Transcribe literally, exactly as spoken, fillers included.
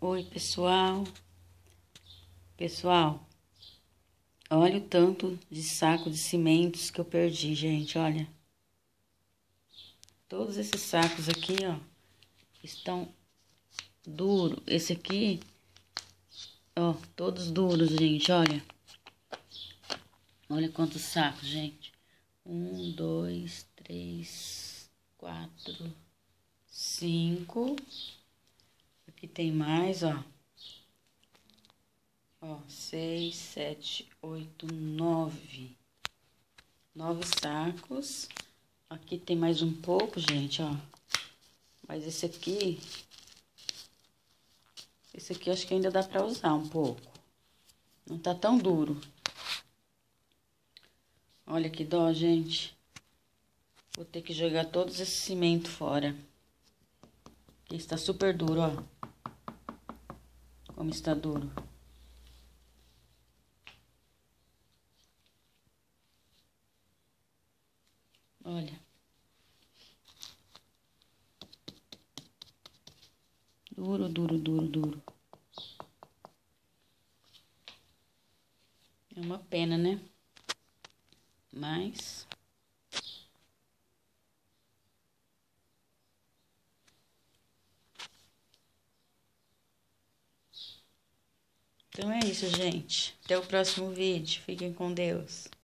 Oi, pessoal. Pessoal, olha o tanto de saco de cimentos que eu perdi, gente, olha. Todos esses sacos aqui, ó, estão duros. Esse aqui, ó, todos duros, gente, olha. Olha quantos sacos, gente. Um, dois, três, quatro, cinco. Aqui tem mais, ó. Ó, seis, sete, oito, nove. Nove sacos. Aqui tem mais um pouco, gente, ó. Mas esse aqui... Esse aqui acho que ainda dá pra usar um pouco. Não tá tão duro. Olha que dó, gente. Vou ter que jogar todos esse cimento fora. Porque está super duro, ó. Como está duro. Olha. Duro, duro, duro, duro. É uma pena, né? Mas... Então é isso, gente. Até o próximo vídeo. Fiquem com Deus.